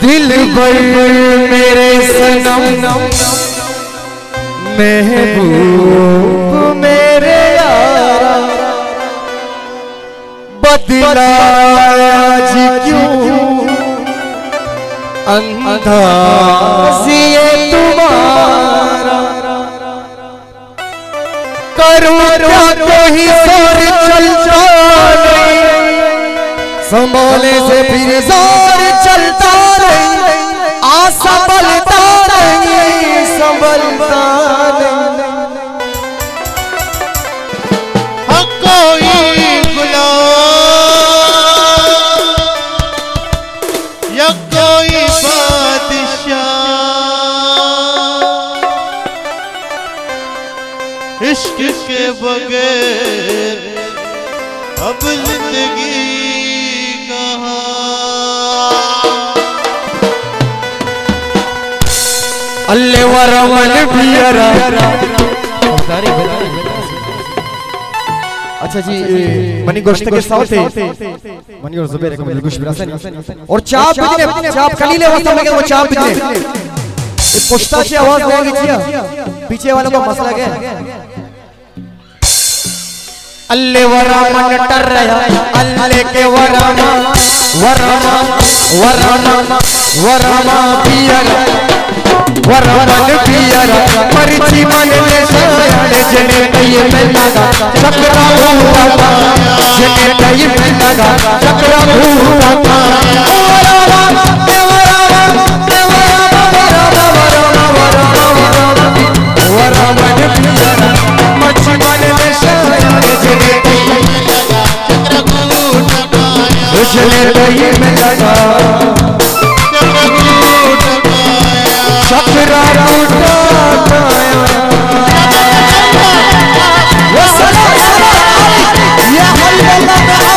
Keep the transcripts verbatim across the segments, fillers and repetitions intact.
दिल भर मेरे सनम महबूब मेरे यारा बदलाया जी क्यों अंदाज़िए तुम्हारा करूं क्या कोई जोर चलता नहीं संभाले से फिर जोर चलता नहीं आ संभलता नहीं संभलता नहीं हाँ कोई गुलाम या कोई बादशाह इश्क के बगैर अब जिंदगी अल्ले वरमन पियरा। अच्छा जी मनी गोश्त के साथ थे मनी और जुबैर को मिल गोश्त बिरासन और चाप बिजने चाप कलीले वास्ते में वो चाप बिजने ये पोस्टा से आवाज देगी जिया पीछे वालों को मसला क्या है अल्ले वरमन टर रहा अल्ले के वरमा वरमा वरमा वरमा पियरा वरमन पियरा परिची मन ने सयाने जने कई में लगा चक्रा भूता जने कई में लगा चक्रा भूता वरमा वरमा वरमन पियरा मची मन ने सयाने जने कई में लगा चक्रा भूता जने कई में लगा चक्रा रूठा पाया वो सला सला या हल्ला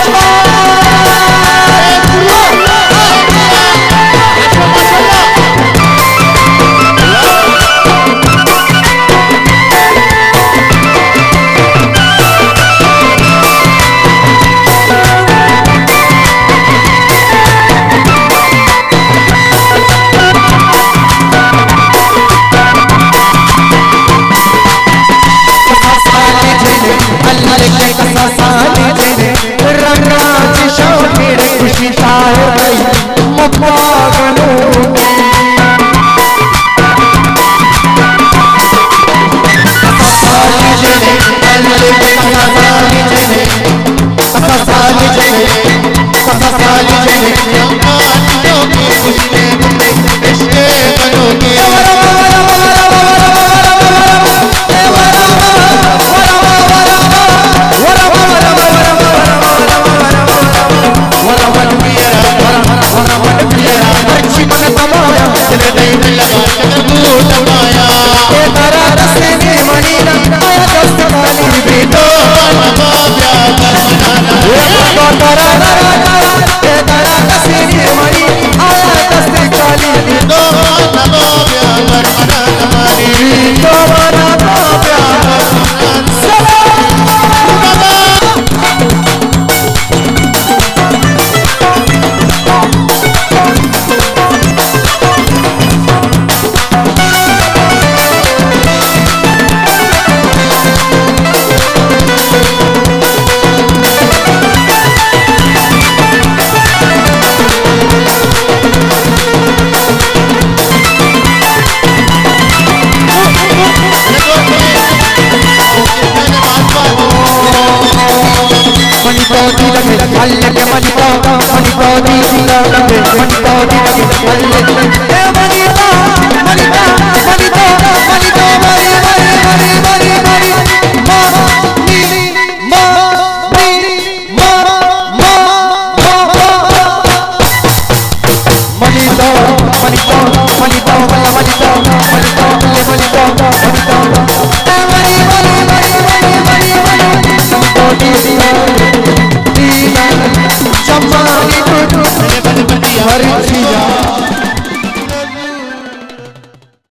अल्ले के मनी पौधा मनी पौधी लगे मनी पौधी लगे अल्ले ए मनी पौ मनी पौ मनी पौ मनी पौ मरी मरी मरी मरी मरी मा नी मा नी मा मा मनी पौ मनी पौ